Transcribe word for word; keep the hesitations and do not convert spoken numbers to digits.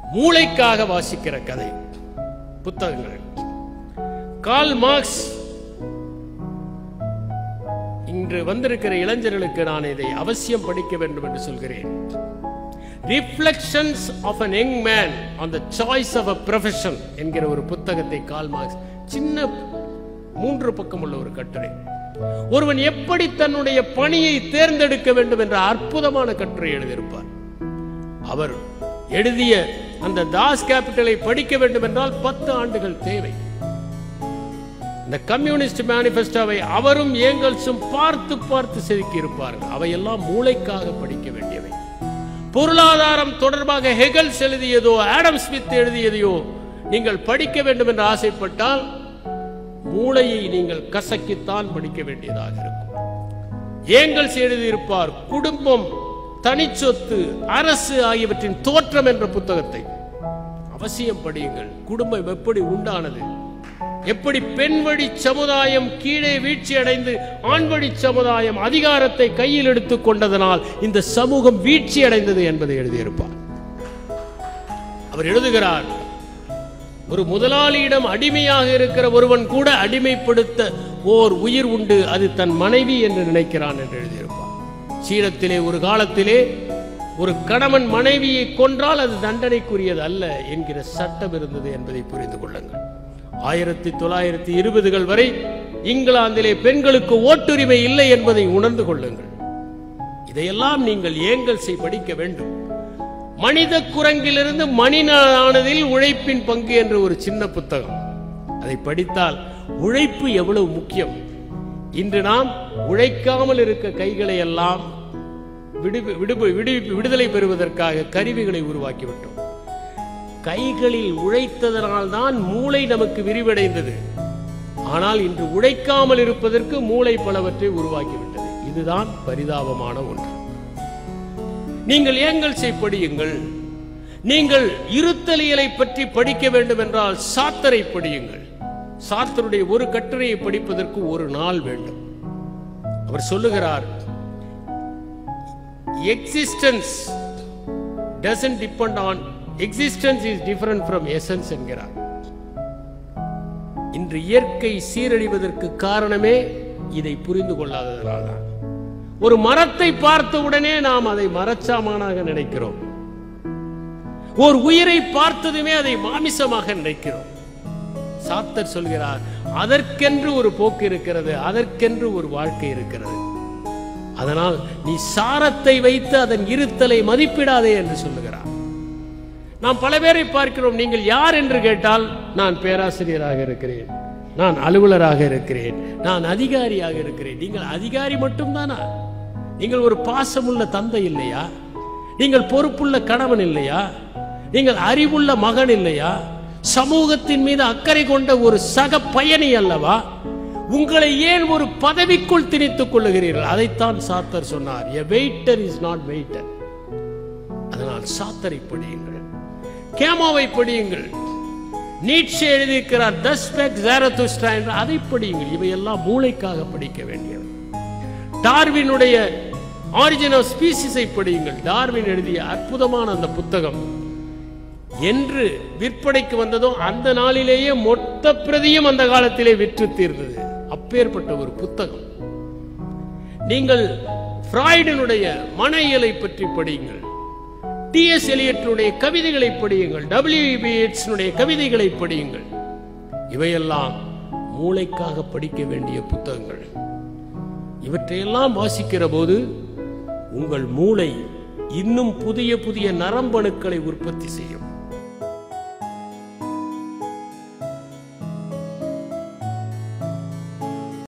மூளைக்காக வாசிக்கிற கதை புத்தகங்கள். கார்ல் மார்க்ஸ் இன்று வந்திருக்கிற இளைஞர்களுக்கு நான் இதை அவசியம் படிக்க வேண்டும் என்று சொல்கிறேன். Reflections of an young man on the choice of a profession என்கிற ஒரு புத்தகத்தை கார்ல் மார்க்ஸ், சின்ன மூன்று பக்கம் உள்ள ஒரு கட்டுரை, ஒருவன் எப்படி தன்னுடைய பணியை தேர்ந்தெடுக்க வேண்டும் என்ற அற்புதமான கட்டுரை எழுதியிருப்பார். அவர் எழுதிய அந்த தாஸ் கேபிட்டலை படிக்க வேண்டும் என்றால் பத்து ஆண்டுகள் தேவை. இந்த கம்யூனிஸ்ட் மேனிபெஸ்டோவை அவரும் ஏங்கல்ஸும் பார்த்து பார்த்து செதுக்கி இருப்பார்கள். அவையெல்லாம் மூளைக்காக படிக்க வேண்டியவை. பொருளாதாரம் தொடர்பாக ஹெகல்ஸ் எழுதியதோ ஆடம் ஸ்மித் எழுதியதையோ நீங்கள் படிக்க வேண்டும் என்று ஆசைப்பட்டால் மூளையை நீங்கள் கசக்கித்தான் படிக்க வேண்டியதாக இருக்கும். ஏங்கல்ஸ் எழுதியிருப்பார் குடும்பம், தனிச்சொத்து, அரசு ஆகியவற்றின் தோற்றம் என்ற புத்தகத்தை அவசியம் படியுங்கள். குடும்பம் எப்படி உண்டானது, எப்படி பெண் வழி சமுதாயம் கீழே வீழ்ச்சி அடைந்து ஆண் வழி சமுதாயம் அதிகாரத்தை கையில் எடுத்துக் கொண்டதனால் இந்த சமூகம் வீழ்ச்சி அடைந்தது என்பதை எழுதியிருப்பார். அவர் எழுதுகிறார், ஒரு முதலாளியிடம் அடிமையாக இருக்கிற ஒருவன் கூட அடிமைப்படுத்த ஓர் உயிர் உண்டு, அது தன் மனைவி என்று நினைக்கிறான் என்று எழுதியிருப்பார். சீனத்திலே ஒரு காலத்திலே ஒரு கணவன் மனைவியை கொன்றால் அது தண்டனைக்குரியது அல்ல என்கிற சட்டம் இருந்தது என்பதை புரிந்து கொள்ளுங்கள். ஆயிரத்தி தொள்ளாயிரத்தி இருபதுகள் வரை இங்கிலாந்திலே பெண்களுக்கு ஓட்டுரிமை இல்லை என்பதை உணர்ந்து கொள்ளுங்கள். இதையெல்லாம் நீங்கள் ஏங்கல்ஸை படிக்க வேண்டும். மனித குரங்கிலிருந்து மனிதனானதில் உழைப்பின் பங்கு என்ற ஒரு சின்ன புத்தகம், அதை படித்தால் உழைப்பு எவ்வளவு முக்கியம். இன்று நாம் உழைக்காமல் இருக்க கைகளை எல்லாம் விடுதலை பெறுவதற்காக கருவிகளை உருவாக்கிவிட்டோம். கைகளில் உழைத்ததனால் தான் மூளை நமக்கு விரிவடைந்தது. ஆனால் இன்று உழைக்காமல் இருப்பதற்கு மூளை பலவற்றை உருவாக்கிவிட்டது. இதுதான் பரிதாபமான ஒன்று. நீங்கள் ஏங்கல்ஸை படியுங்கள். நீங்கள் இருத்தலியலை பற்றி படிக்க வேண்டும் என்றால் சார்த்தரை படியுங்கள். சார்த்தருடைய ஒரு கட்டுரையை படிப்பதற்கு ஒரு நாள் வேண்டும். அவர் சொல்லுகிறார், existence doesn't depend on existence is different from essence என்கிறார். இன்று இயற்கை சீரழிவதற்கு காரணமே இதை புரிந்து கொள்ளாததனால்தான். ஒரு மரத்தை பார்த்த உடனே நாம் அதை மரச்சாமானாக நினைக்கிறோம். ஒரு உயிரை பார்த்ததுமே அதை மாமிசமாக நினைக்கிறோம். சார்த்தர் சொல்கிறார், அதற்கென்று ஒரு போக்கு இருக்கிறது, அதற்கென்று ஒரு வாழ்க்கை இருக்கிறது. அதனால் நீ சாரத்தை வைத்து அதன் இருத்தலை மதிப்பிடாதே என்று சொல்லுகிறார். நாம் பல பேரை பார்க்கிறோம். நீங்கள் யார் என்று கேட்டால், நான் பேராசிரியராக இருக்கிறேன், நான் அலுவலராக இருக்கிறேன், நான் அதிகாரியாக இருக்கிறேன். நீங்கள் அதிகாரி மட்டும்தானா? நீங்கள் ஒரு பாசமுள்ள தந்தை இல்லையா? நீங்கள் பொறுப்புள்ள கணவன் இல்லையா? நீங்கள் அறிவுள்ள மகன் இல்லையா? சமூகத்தின் மீது அக்கறை கொண்ட ஒரு சக பயணி அல்லவா? உங்களை ஏன் ஒரு பதவிக்குள் திணித்துக் கொள்ளுகிறீர்கள்? அதைத்தான் சார்த்தர் சொன்னார், a waiter is not waiter. அதனால் சார்த்தரை படியுங்கள், கேமோவை படியுங்கள், நீட்சே எழுதியிருக்கிறார் thus spake Zarathustra என்று அதை படியுங்கள். இவையெல்லாம் மூளைக்காக படிக்க வேண்டியது. டார்வினுடைய ஆரிஜின் ஆஃப் ஸ்பீசிஸை படியுங்கள். டார்வின் எழுதிய அற்புதமான அந்த புத்தகம் என்று விற்பனைக்கு வந்ததோ அந்த நாளிலேயே மொத்த பிரதியும் அந்த காலத்திலே விற்று தீர்ந்தது. அப்பேற்பட்ட ஒரு புத்தகம். நீங்கள் ஃப்ராய்டினுடைய மன இயலை பற்றி படியுங்கள். டி எஸ் எலியட்டுடைய கவிதைகளை படியுங்கள். டபிள்யூ இ பி இயேட்ஸுடைய கவிதைகளை படியுங்கள். இவையெல்லாம் மூளைக்காக படிக்க வேண்டிய புத்தகங்கள். இவற்றையெல்லாம் வாசிக்கிற போது உங்கள் மூளை இன்னும் புதிய புதிய நரம்பணுக்களை உற்பத்தி செய்யும்.